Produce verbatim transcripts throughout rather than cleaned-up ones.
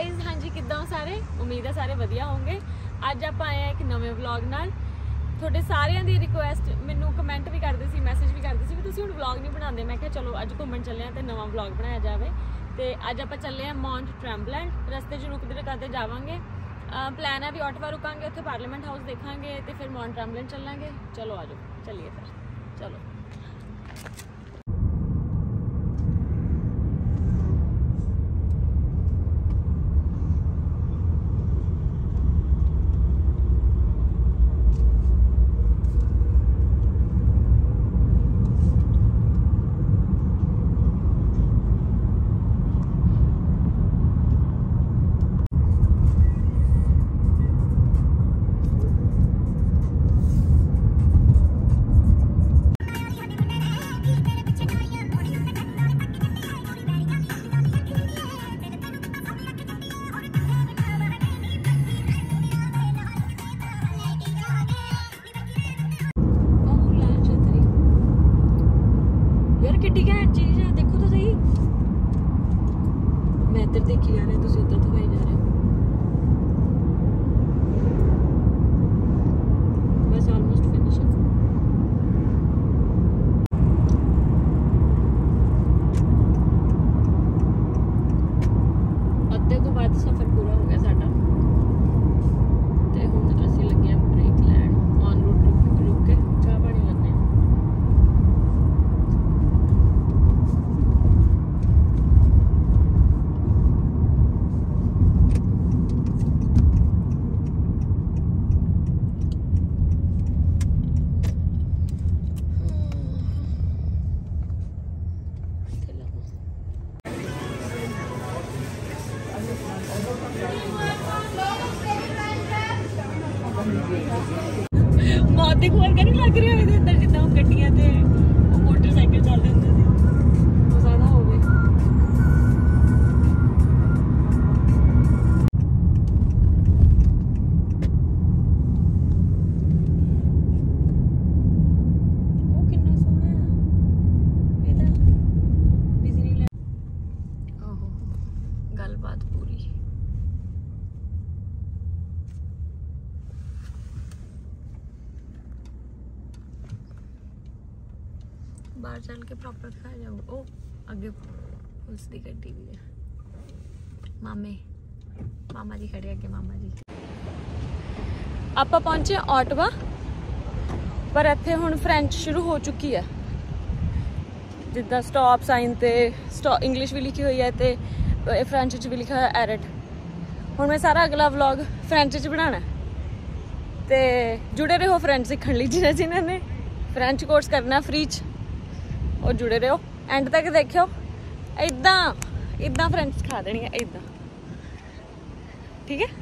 Guys, हाँ जी किद्दां सारे, उम्मीद है सारे वधिया होंगे। अज आप आए हैं एक नवे व्लॉग नाल। थोड़े सारिਆਂ ਦੀ रिक्वेस्ट मैनू कमेंट भी करते सी, मैसेज भी करते सी भी तुसीं हुण व्लॉग नहीं बनाते। मैं कहा चलो अज घूमन चले तो नवा व्लॉग बनाया जाए। तो अज आप चले हैं माउंट ट्रैम्बलैंड। रस्ते च रुकते रुकते जावांगे। प्लान है भी ऑटवा रुकांगे, उत्थे पार्लीमेंट हाउस देखांगे तो फिर माउंट ट्रैम्बलैंड चलांगे। चलो आ जाओ, चलिए फिर चलो। देखी जा रहे हैं, उधर दिखाई जा रहे हो। बस ऑलमोस्ट फिनिश है। अद्धे तो बाद सफर पूरा हो गया साडा ते हुण असीं लगे हैं ब्रेक लैण। ऑन रूट रुक रुक के चाह पानी लैने। मौत की खबर नहीं लग रही है अंदर जिदा गड्डियां ते मोटरसाइकिल चलते होंगे वो ज्यादा हो गए। वो कितना सोहना है एदा डिज्नीलैंड। ओहो गलबात पूरी। बाहर चल के प्रॉपर दिखाया जाऊगा। ओ अगे पुलिस की गड्डी भी है। मामे मामा जी खड़े अगे। मामा जी आप पहुंचे ऑटवा, पर इत्थे हुण फ्रेंच शुरू हो चुकी है। जिद्दां स्टॉप साइन ते स्टॉप इंग्लिश भी लिखी हुई है ते फ्रेंच च भी लिखा है एरट। हुण मैं सारा अगला व्लॉग फ्रेंच च बनाना ते जुड़े रहो फ्रेंच सीखण लई। जिन्हें जिन्हें ने फ्रेंच कोर्स करना फ्री च और जुड़े रहो, एंड तक देखियो। इदा इदा फ्रेंच सिखा देनी है, इदा ठीक है।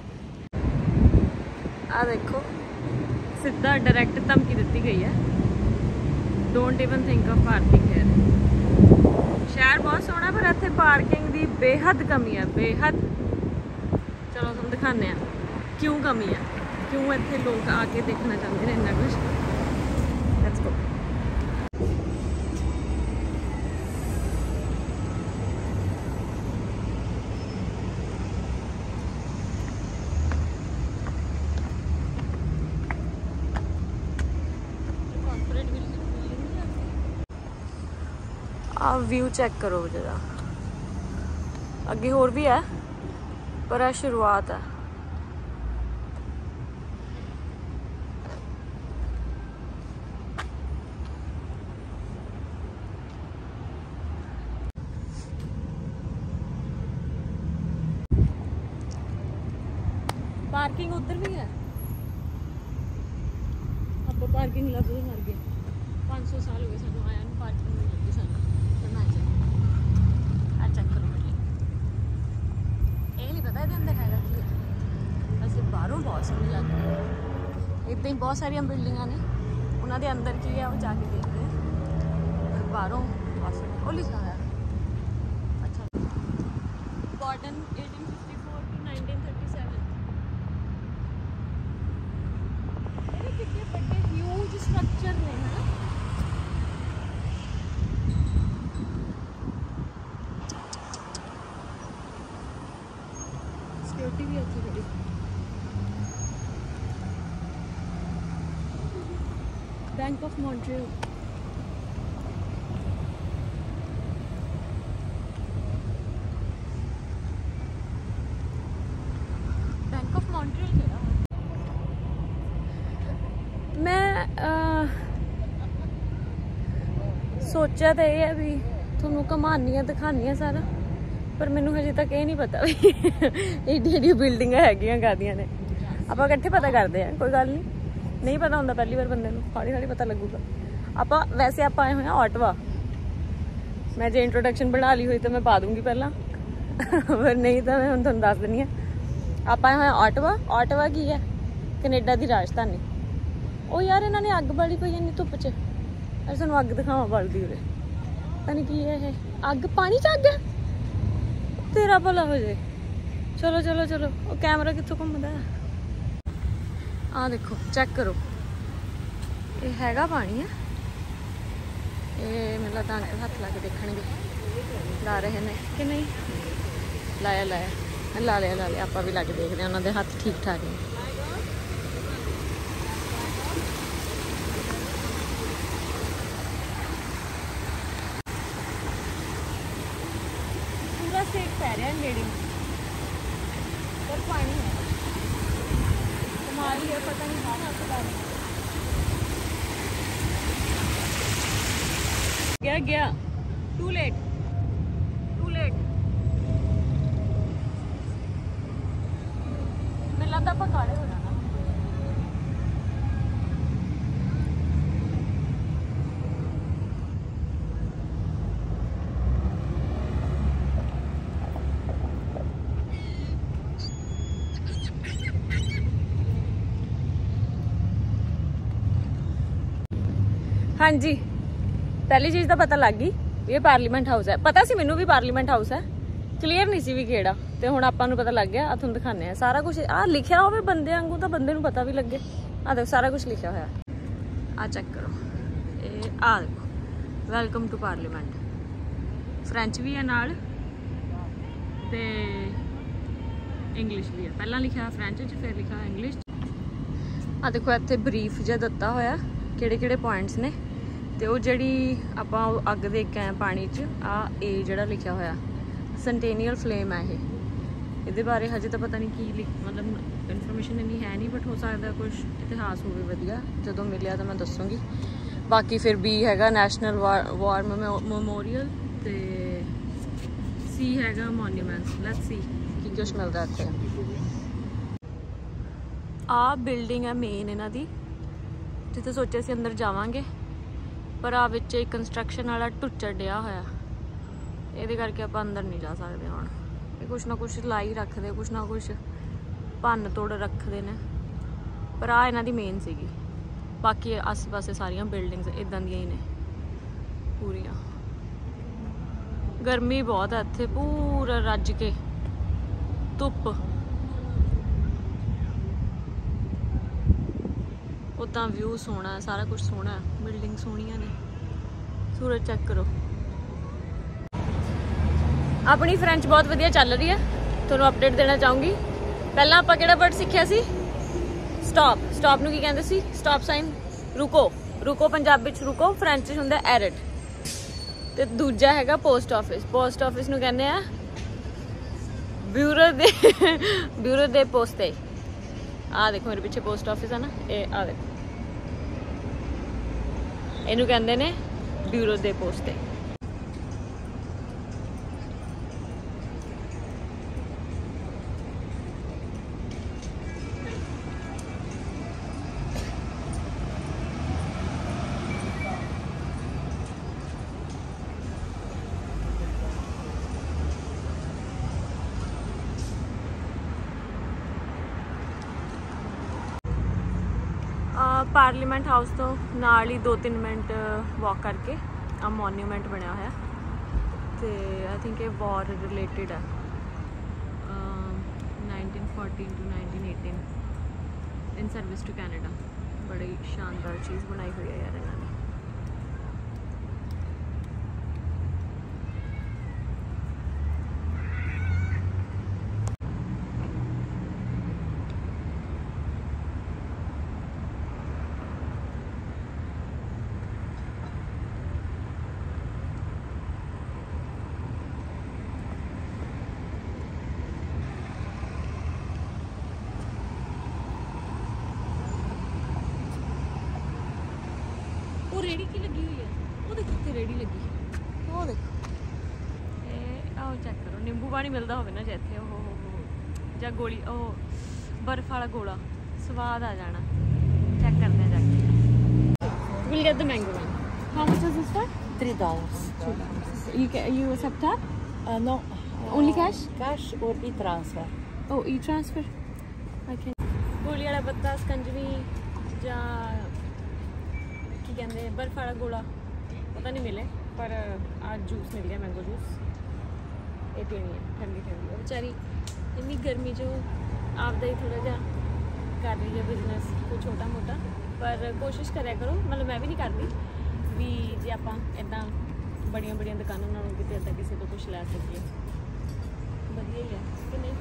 आ देखो सीधा डायरेक्ट धमकी दी गई है, don't even think of parking है। शहर बहुत सोहना पर इत्थे पार्किंग की बेहद कमी है, बेहद। चलो तुम दिखाने हैं क्यों कमी है, क्यों इत्थे लोग आके देखना चाहते हैं इन्ना कुछ। Let's go. आ व्यू चेक करो जरा, अगे होर भी है पर आ शुरुआत है। पार्किंग उधर भी है। आप पार्किंग लभ के मर गए। पाँच सौ साल हो गए सानू आया नूं, पार्किंग नहीं लगी सानू। चेक करो ये नहीं पता अंदर है कि वैसे बाहरों बहुत सोहनी लग रही है। इदा ही बहुत सारिया बिल्डिंग ने, उन्होंने अंदर की है वो जाके देखते हैं। बाहरों बहुत सोहनी वो लिखा है। अच्छा Gordon eighteen fifty four to nineteen thirty seven. कितने बड़े ह्यूज स्ट्रक्चर ने है। ਇੱਥੇ ਖੜੀ। Bank of Montreal. Bank of Montreal ਕਿਹੜਾ? ਮੈਂ ਸੋਚਿਆ ਤਾਂ ਇਹ ਹੈ ਵੀ ਤੁਹਾਨੂੰ ਘੁਮਾਉਣੀ ਆ ਦਿਖਾਉਣੀ ਆ ਸਾਰਾ, ਪਰ ਮੈਨੂੰ ਹਜੇ ਤੱਕ ਇਹ ਨਹੀਂ ਪਤਾ ਵੀ ਏਡੀ ਏਡੀ ਬਿਲਡਿੰਗਾਂ ਹੈਗੀਆਂ ਕਾਹਦੀਆਂ ਨੇ। ਆਪਾਂ ਇਕੱਠੇ ਪਤਾ ਕਰਦੇ ਆ, ਕੋਈ ਗੱਲ ਨਹੀਂ। ਨਹੀਂ ਪਤਾ ਹੁੰਦਾ ਪਹਿਲੀ ਵਾਰ ਬੰਦੇ ਨੂੰ, ਹੌਲੀ ਹੌਲੀ ਪਤਾ ਲੱਗੂਗਾ। ਆਪਾਂ ਵੈਸੇ ਆਪਾਂ ਆਏ ਹੋਏ ਆ ਆਟਵਾ। ਮੈਂ ਜੇ ਇੰਟਰੋਡਕਸ਼ਨ ਬਣਾ ਲਈ ਹੋਈ ਤਾਂ ਮੈਂ ਪਾ ਦੂੰਗੀ ਪਹਿਲਾਂ, ਪਰ ਨਹੀਂ ਤਾਂ ਮੈਂ ਹੁਣ ਤੁਹਾਨੂੰ ਦੱਸ ਦਿੰਦੀ ਹਾਂ। ਆਪਾਂ ਆਏ ਹੋਏ ਆ ਆਟਵਾ। ਆਟਵਾ ਕੀ ਹੈ? ਕੈਨੇਡਾ ਦੀ ਰਾਜਧਾਨੀ। ਉਹ ਯਾਰ ਇਹਨਾਂ ਨੇ ਅੱਗ ਬਾਲੀ ਪਈ ਇੰਨੀ ਧੁੱਪ 'ਚ। ਅਰੇ ਤੁਹਾਨੂੰ ਅੱਗ ਦਿਖਾਵਾਂ ਬਲਦੀ ਉਰੇ, ਪਤਾ ਨਹੀਂ ਕੀ ਹੈ ਇਹ। ਅੱਗ ਪਾਣੀ 'ਚ ਅੱਗ, ਤੇਰਾ ਭਲਾ ਹੋ ਜੇ। ਚਲੋ ਚਲੋ ਚਲੋ, ਉਹ ਕੈਮਰਾ ਕਿੱਥੋਂ ਘੁੰਮਦਾ? ਆਹ ਦੇਖੋ, ਚੈੱਕ ਕਰੋ, ਇਹ ਹੈਗਾ ਪਾਣੀ ਹੈ। ਇਹ ਮੈਨੂੰ ਲੱਗਦਾ ਹੱਥ ਲਾ ਕੇ ਦੇਖਣਗੇ, ਲਾ ਰਹੇ ਨੇ ਕਿ ਨਹੀਂ। ਲਾਇਆ ਲਾਇਆ ਲਾ ਲਿਆ ਲਾ ਲਿਆ ਆਪਾਂ ਵੀ ਲਾ ਕੇ ਦੇਖਦੇ ਹਾਂ ਉਹਨਾਂ ਦੇ ਹੱਥ ਠੀਕ ਠਾਕ ਨੇ। ਪੂਰਾ ਸੇਕ ਪੈ ਰਿਹਾ ਨੇੜੇ, ਪਰ ਪਾਣੀ ਹੈ। कमाल ही है, पता नहीं कहाँ पता नहीं। गया गया, टू लेट टू लेट। मैं लगता आप काले हो जाना। हाँ जी, पहली चीज़ तो पता लग गई ये पार्लीमेंट हाउस है। पता सी मैनू भी पार्लीमेंट हाउस है, क्लीयर नहीं सी भी केड़ा। ते हुण आपां नूं पता लग गया। आ तुहानूं दिखाने आ सारा कुछ। आ लिखिया होवे बंदे वांगू तां बंदे नूं पता भी लगे। आ देखो सारा कुछ लिखिया होया। आ चेक करो, ये आ देखो, वेलकम टू पार्लीमेंट। फ्रेंच भी है नाल ते इंग्लिश भी है। पहला लिखा फ्रेंच च, फिर लिखा इंग्लिश। आ देखो इत्थे ब्रीफ जिहा दित्ता होया किहड़े किहड़े पॉइंट्स ने। ते वो जिहड़ी आपां अग देख के आए पानी च, आ ए जिहड़ा लिखिया होया सेंटेनियल फ्लेम है। ये इहदे बारे हजे तो पता नहीं की लिख, मतलब इन्फॉर्मेशन इन्नी है नहीं, बट हो सकता कुछ इतिहास होवे वधिया। जदों मिलिया तो मैं दसूँगी। बाकी फिर बी हैगा नैशनल वार वार मेमोरीअल, ते सी हैगा मॉन्यूमेंट्स। लेट्स सी की कुछ मिलता इत्थे। आ बिल्डिंग है मेन इन्हां दी, जिथे सोचे असीं अंदर जावांगे, पर आ विच एक कंस्ट्रक्शन वाला ढुच्चर डिया होया। इहदे करके आपां अंदर नहीं जा सकदे। हुण ये कुछ ना कुछ लाई रखदे, कुछ ना कुछ भन्न तोड़ रखदे ने, पर आ इन्हां दी मेन सीगी। बाकी आसे पासे सारियां बिल्डिंग्स इदां दियां ही ने पूरियां। गर्मी बहुत है इत्थे, पूरा रज के धुप्प। उदा व्यू सोहना है, सारा कुछ सोहना है, बिल्डिंग सोहनियां ने। सूरज चेक करो। अपनी फ्रेंच बहुत वधिया चल रही है, तुहानूं अपडेट देना चाहूँगी। पहला आपां किहड़ा वर्ड सीखिया सी? स्टॉप। स्टॉप नूं की कहंदे सी? Stop sign. रुको, रुको पंजाबी च रुको, फ्रेंच च हुंदा एरिड। ते दूजा हैगा पोस्ट ऑफिस। पोस्ट ऑफिस नूं कहंदे आ ब्यूरो दे ब्यूरो दे पोस्ते। आ देखो मेरे पीछे पोस्ट ऑफिस है ना, ये आ देखो, इनू कहंदे ने ब्यूरो दे पोस्ते। पार्लीमेंट हाउस तो नाल ही दो तीन मिनट वॉक करके आ मॉन्यूमेंट बनया होया। तो आई थिंक ये वॉर रिलेटेड है, nineteen fourteen to nineteen eighteen in service to Canada. बड़ी शानदार चीज़ बनाई हुई है यार इन्होंने। ਰੇੜੀ ਕੀ ਲੱਗੀ ਹੋਈ ਹੈ, ਉਹ ਦੇਖੋ ਕਿੱਥੇ ਰੇੜੀ ਲੱਗੀ, ਉਹ ਦੇਖੋ। ਇਹ ਆਓ ਚੈੱਕ ਕਰੋ, ਨਿੰਬੂ ਪਾਣੀ ਮਿਲਦਾ ਹੋਵੇ ਨਾ ਜੇ ਇੱਥੇ, ਉਹ ਹੋ ਜਾਂ ਗੋਲੀ, ਉਹ ਬਰਫ ਵਾਲਾ ਗੋਲਾ, ਸਵਾਦ ਆ ਜਾਣਾ। ਚੈੱਕ ਕਰਦੇ ਆ ਜਾ ਕੇ। We'll get the mango one. How much is this for? Three dollars. You can, you accept that? Uh, no. Only cash? Cash or e-transfer. Oh, e-transfer. Okay. ਗੋਲੀ ਵਾਲਾ ਪੱਤਾ, ਸਕੰਜਵੀ ਜਾਂ ਕੀ ਕਹਿੰਦੇ ਬਰਫ ਵਾਲਾ ਗੋਲਾ ਪਤਾ ਨਹੀਂ ਮਿਲੇ, ਪਰ ਅੱਜ ਜੂਸ ਮਿਲ ਗਿਆ, ਮੈਂਗੋ ਜੂਸ। ਇਹ ਪੀਣੀ ਹੈ ਠੰਡੀ ਠੰਡੀ। ਉਹ ਵਿਚਾਰੀ ਇੰਨੀ ਗਰਮੀ 'ਚ ਆਪਦਾ ਹੀ ਥੋੜ੍ਹਾ ਜਿਹਾ ਕਰ ਰਹੀ ਹੈ ਬਿਜ਼ਨਸ, ਕੋਈ ਛੋਟਾ ਮੋਟਾ, ਪਰ ਕੋਸ਼ਿਸ਼ ਕਰਿਆ ਕਰੋ, ਮਤਲਬ ਮੈਂ ਵੀ ਨਹੀਂ ਕਰਦੀ ਵੀ ਜੇ ਆਪਾਂ ਇੱਦਾਂ ਬੜੀਆਂ ਬੜੀਆਂ ਦੁਕਾਨਾਂ ਨਾਲੋਂ ਕਿਤੇ ਇੱਦਾਂ ਕਿਸੇ ਤੋਂ ਕੁਛ ਲੈ ਸਕੀਏ, ਵਧੀਆ ਹੀ ਹੈ ਕਿ ਨਹੀਂ।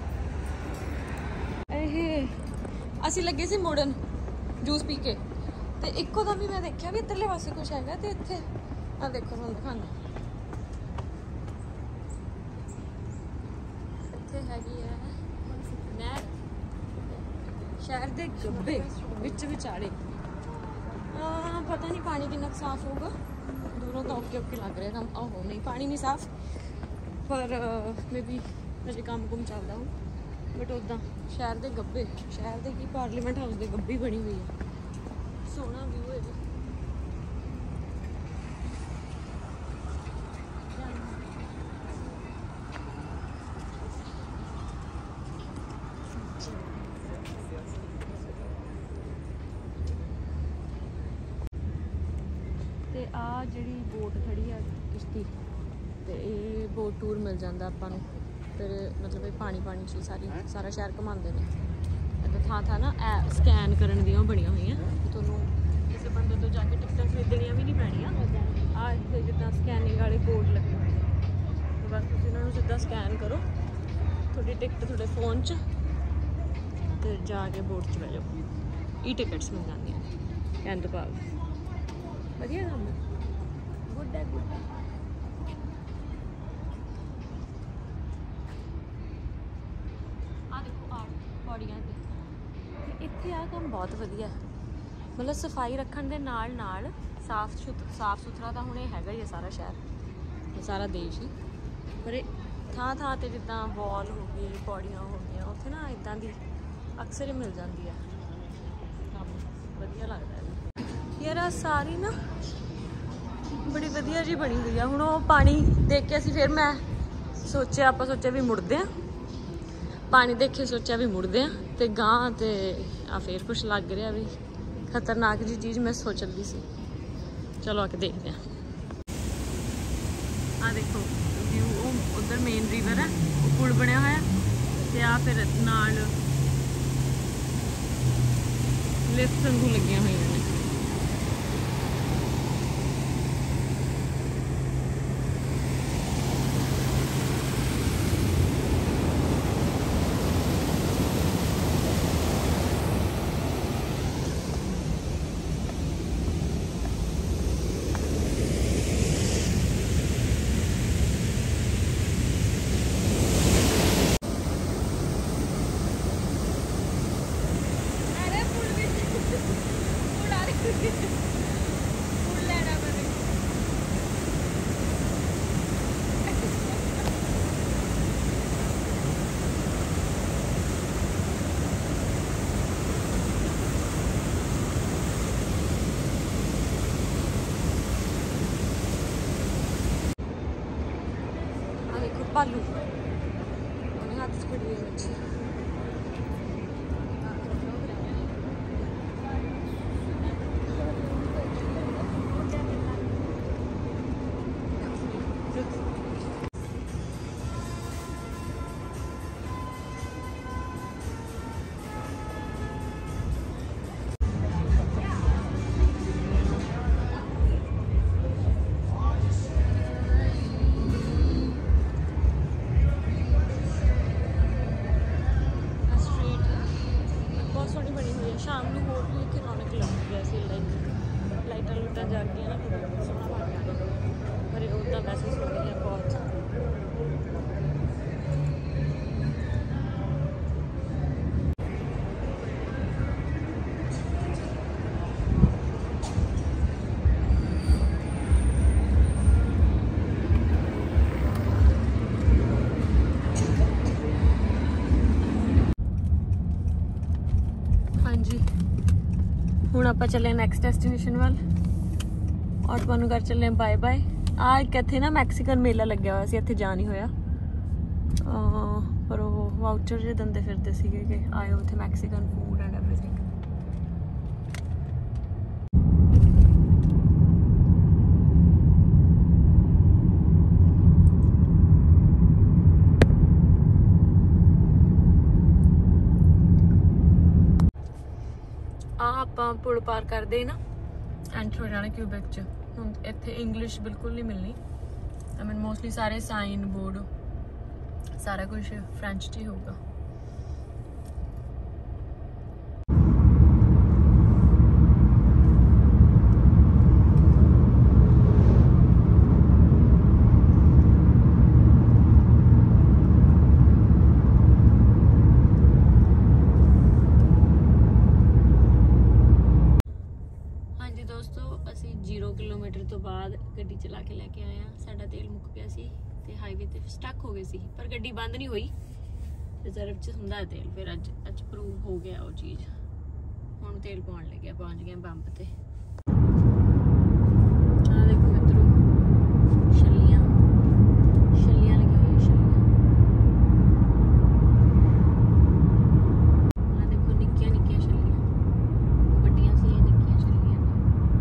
ਇਹ ਅਸੀਂ ਲੱਗੇ ਸੀ ਮੋੜਨ ਜੂਸ ਪੀ ਕੇ, ਤੇ ਇੱਕੋ ਦਮ ਵੀ ਮੈਂ ਦੇਖਿਆ ਵੀ ਇੱਧਰਲੇ ਪਾਸੇ ਕੁਛ ਹੈਗਾ, ਤੇ ਇੱਥੇ ਆ ਦੇਖੋ ਤੁਹਾਨੂੰ ਦਿਖਾਉਂਦਾ, ਇੱਥੇ ਹੈਗੀ ਹੈ ਨਹਿਰ, ਸ਼ਹਿਰ ਦੇ ਗੱਬੇ ਵਿੱਚ ਵਿਚਾਲੇ। ਪਤਾ ਨਹੀਂ ਪਾਣੀ ਕਿੰਨਾ ਸਾਫ਼ ਹੋਊਗਾ, ਦੂਰੋਂ ਤਾਂ ਓਕੇ ਓਕੇ ਲੱਗ ਰਿਹਾ ਕੰਮ। ਆਹੋ ਨਹੀਂ, ਪਾਣੀ ਨਹੀਂ ਸਾਫ਼, ਪਰ ਮੇ ਵੀ ਅਜੇ ਕੰਮ ਕੁਮ ਚੱਲਦਾ ਹੋ, ਬਟ ਉੱਦਾਂ ਸ਼ਹਿਰ ਦੇ ਗੱਬੇ, ਸ਼ਹਿਰ ਦੇ ਕੀ ਪਾਰਲੀਮੈਂਟ ਹਾਊਸ ਦੇ ਗੱਬੇ ਬਣੀ ਹੋਈ ਹੈ। ਸੋਹਣਾ ਵਿਊ ਹੈ ਜੀ। ਤੇ ਆ ਜਿਹੜੀ ਬੋਟ ਖੜੀ ਆ ਕਿਸ਼ਤੀ, ਤੇ ਇਹ ਬੋਟ ਟੂਰ ਮਿਲ ਜਾਂਦਾ ਆਪਾਂ ਨੂੰ, ਫਿਰ ਮਤਲਬ ਇਹ ਪਾਣੀ ਪਾਣੀ 'ਚ ਸਾਰੀ ਸਾਰਾ ਸ਼ਹਿਰ ਘੁਮਾਉਂਦੇ ਨੇ। ਇੱਦਾਂ ਥਾਂ ਥਾਂ ਨਾ ਐ ਸਕੈਨ ਕਰਨ ਦੀਆਂ ਬਣੀਆਂ ਹੋਈਆਂ, ਤੁਹਾਨੂੰ ਕਿਸੇ ਬੰਦੇ ਤੋਂ ਜਾ ਕੇ ਟਿਕਟਾਂ ਖਰੀਦਣੀਆਂ ਵੀ ਨਹੀਂ ਪੈਣੀਆਂ। ਆ ਇੱਥੇ ਜਿੱਦਾਂ ਸਕੈਨਿੰਗ ਵਾਲੇ ਬੋਰਡ ਲੱਗੇ ਹੋਏ, ਤੇ ਬਸ ਤੁਸੀਂ ਇਹਨਾਂ ਨੂੰ ਸਿੱਧਾ ਸਕੈਨ ਕਰੋ, ਤੁਹਾਡੀ ਟਿਕਟ ਤੁਹਾਡੇ ਫੋਨ 'ਚ, ਤੇ ਜਾ ਕੇ ਬੋਟ 'ਚ ਬਹਿ ਜਾਓ। ਈ ਟਿਕਟਸ ਮਿਲ ਜਾਂਦੀਆਂ, ਕਹਿਣ ਤੋਂ ਭਾਵ ਵਧੀਆ ਕੰਮ ਹੈ, ਗੁੱਡ ਹੈ ਗੁੱਡ ਹੈ। ਆ ਦੇਖੋ ਆਹ ਪੌੜੀਆਂ ਤੇ, ਇੱਥੇ ਆ ਕੰਮ ਬਹੁਤ ਵਧੀਆ, ਮਤਲਬ ਸਫਾਈ ਰੱਖਣ ਦੇ ਨਾਲ ਨਾਲ ਸਾਫ ਸਾਫ ਸੁਥਰਾ ਤਾਂ ਹੁਣ ਇਹ ਹੈਗਾ ਹੀ ਹੈ ਸਾਰਾ ਸ਼ਹਿਰ, ਸਾਰਾ ਦੇਸ਼ ਹੀ, ਪਰ ਇਹ ਥਾਂ ਥਾਂ ਤੇ ਜਿੱਦਾਂ ਵਾਲ ਹੋ ਗਈ, ਪੌੜੀਆਂ ਹੋ ਗਈਆਂ, ਉੱਥੇ ਨਾ ਇੱਦਾਂ ਦੀ ਅਕਸਰ ਹੀ ਮਿਲ ਜਾਂਦੀ ਹੈ। ਕੰਮ ਵਧੀਆ ਲੱਗਦਾ ਹੈ ਯਾਰ। ਆ ਸਾਰੀ ਨਾ ਬੜੀ ਵਧੀਆ ਜੀ ਬਣੀ ਹੋਈ ਆ। ਹੁਣ ਉਹ ਪਾਣੀ ਦੇਖ ਕੇ ਅਸੀਂ, ਫਿਰ ਮੈਂ ਸੋਚਿਆ, ਆਪਾਂ ਸੋਚਿਆ ਵੀ ਮੁੜਦੇ ਹਾਂ, ਪਾਣੀ ਦੇਖੇ ਸੋਚਿਆ ਵੀ ਮੁੜਦੇ ਹਾਂ, ਤੇ ਗਾਂ ਤੇ ਆ ਫਿਰ ਕੁਛ ਲੱਗ ਰਿਹਾ ਵੀ ਖਤਰਨਾਕ ਜੀ ਚੀਜ਼ ਮੈਂ ਸੋਚਦੀ ਸੀ। ਚਲੋ ਆ ਕੇ ਦੇਖਦੇ ਹਾਂ। ਆ ਦੇਖੋ ਵਿਊ, ਉਹ ਉਧਰ ਮੇਨ ਰਿਵਰ ਹੈ, ਉਹ ਪੁਲ ਬਣਿਆ ਹੋਇਆ, ਤੇ ਆ ਫਿਰ ਨਾਲ ਲਿਫਟ ਵਾਂਗੂ ਲੱਗੀਆਂ ਹੋਈਆਂ ਨੇ। ਭਾਲੂ ਉਹਨੇ ਹੱਥ 'ਚ ਫੜੀ ਹੋਈ ਮੱਛੀ। ਆਪਾਂ ਚੱਲੇ ਨੈਕਸਟ ਡੈਸਟੀਨੇਸ਼ਨ ਵੱਲ ਔਰ ਤੁਹਾਨੂੰ ਕਰ ਚੱਲੇ ਬਾਏ ਬਾਏ। ਆ ਇੱਕ ਇੱਥੇ ਨਾ ਮੈਕਸੀਕਨ ਮੇਲਾ ਲੱਗਿਆ ਹੋਇਆ ਸੀ, ਇੱਥੇ ਜਾ ਨਹੀਂ ਹੋਇਆ ਪਰ ਉਹ ਵਾਊਚਰ ਜਿਹੇ ਦਿੰਦੇ ਫਿਰਦੇ ਸੀਗੇ ਕਿ ਆਇਓ ਉੱਥੇ ਮੈਕਸੀਕਨ ਫੂਡ ਐਂਡ ਐਵਰੀਥਿੰਗ। ਆ ਆਪਾਂ ਪੁਲ ਪਾਰ ਕਰਦੇ ਨਾ ਐਂਟਰ ਹੋ ਜਾਣਾ ਕਿਊਬੈਕ ਚ। ਹੁਣ ਇੱਥੇ ਇੰਗਲਿਸ਼ ਬਿਲਕੁਲ ਨਹੀਂ ਮਿਲਣੀ, ਆਈ ਮੀਨ ਮੋਸਟਲੀ ਸਾਰੇ ਸਾਈਨ ਬੋਰਡ ਸਾਰਾ ਕੁਝ ਫ੍ਰੈਂਚ 'ਚ ਹੀ ਹੋਊਗਾ। ਹਾਂਜੀ ਦੋਸਤੋ, ਅਸੀਂ ਜ਼ੀਰੋ ਕਿਲੋਮੀਟਰ ਤੋਂ ਬਾਅਦ ਗੱਡੀ ਚਲਾ ਕੇ ਲੈ ਕੇ ਆਏ ਹਾਂ। ਸਾਡਾ ਤੇਲ ਮੁੱਕ ਪਿਆ ਸੀ ਤੇ ਹਾਈਵੇ ਤੇ ਸਟਕ ਹੋ ਗਏ ਸੀ, ਪਰ ਗੱਡੀ ਬੰਦ ਨਹੀਂ ਹੋਈ, ਰਿਜ਼ਰਵ 'ਚ ਹੁੰਦਾ ਹੈ ਤੇਲ। ਫਿਰ ਅੱਜ ਅੱਜ ਪ੍ਰੂਵ ਹੋ ਗਿਆ ਉਹ ਚੀਜ਼। ਹੁਣ ਤੇਲ ਪਾਉਣ ਲੱਗਿਆ, ਪਹੁੰਚ ਗਏ ਪੰਪ ਤੇ। ਆਹ ਦੇਖੋ ਮਿੱਤਰੋ, ਛੱਲੀਆਂ ਛੱਲੀਆਂ ਲੱਗੀਆਂ ਹੋਈਆਂ ਛੱਲੀਆਂ। ਆਹ ਦੇਖੋ ਨਿੱਕੀਆਂ ਨਿੱਕੀਆਂ ਛੱਲੀਆਂ, ਵੱਡੀਆਂ ਸੀ ਇਹ ਨਿੱਕੀਆਂ ਛੱਲੀਆਂ ਨੇ।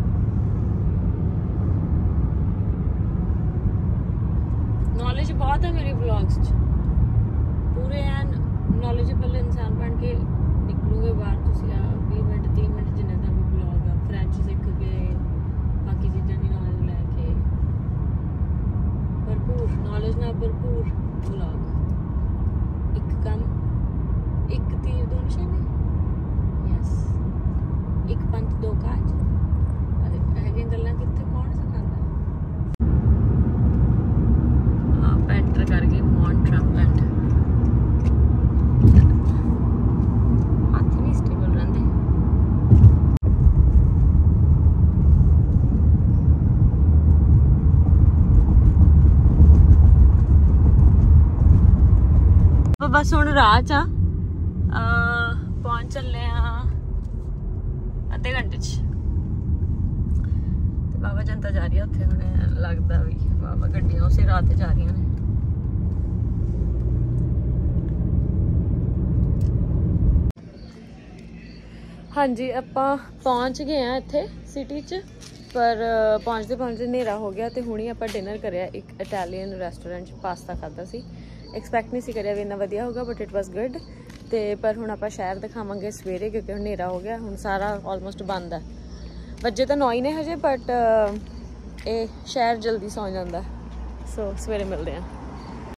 नॉलेज बहुत है मेरे व्लॉग्स च, पूरे एन नॉलेजेबल इंसान बन के निकलूंगे बाहर। तुसी आ बीस मिनट तीस मिनट जिन्ने दा भी व्लॉग है, फ्रेंच सीख के बाकी चीज़ां दी नॉलेज लैके भरपूर नॉलेज ना भरपूर व्लॉग। एक कम एक तीर दो निशाने, यस एक पंथ दो काज। अरे ये गल्लां कित्थे कौन सिखांदा? एंटर कर गए मॉन्ट ट्रम्पलैंड। हाथ नहीं स्टेबल रहंदे। बस हुण राह च पहुंच चले अद्धे घंटे च। बाबा जनता जा रही है उत्थे, हुण लगदा भी बाबा गड्डियां उसे राह ते जा रही ने। हाँ जी, ਆਪਾਂ ਪਹੁੰਚ ਗਏ ਆ ਇੱਥੇ ਸਿਟੀ 'ਚ, ਪਰ ਪਹੁੰਚਦੇ ਪਹੁੰਚਦੇ ਹਨੇਰਾ ਹੋ ਗਿਆ ਤੇ ਹੁਣੀ ਆਪਾਂ ਡਿਨਰ ਕਰਿਆ ਇੱਕ ਇਟਾਲੀਅਨ ਰੈਸਟੋਰੈਂਟ 'ਚ। ਪਾਸਤਾ ਖਾਧਾ ਸੀ, ਐਕਸਪੈਕਟ ਨਹੀਂ ਸੀ ਕਰਿਆ ਵੀ ਇੰਨਾ ਵਧੀਆ ਹੋਊਗਾ, ਬਟ ਇਟ ਵਾਸ ਗੁੱਡ। ਤੇ ਪਰ ਹੁਣ ਆਪਾਂ ਸ਼ਹਿਰ ਦਿਖਾਵਾਂਗੇ ਸਵੇਰੇ, ਕਿਉਂਕਿ ਹੁਣ ਹਨੇਰਾ ਹੋ ਗਿਆ, ਹੁਣ ਸਾਰਾ ਆਲਮੋਸਟ ਬੰਦ ਹੈ। ਵਜੇ ਤਾਂ ਨੌ ਹੀ ਨੇ ਹਜੇ, ਬਟ ਇਹ ਸ਼ਹਿਰ ਜਲਦੀ ਸੌਂ ਜਾਂਦਾ, ਸੋ ਸਵੇਰੇ ਮਿਲਦੇ ਆ।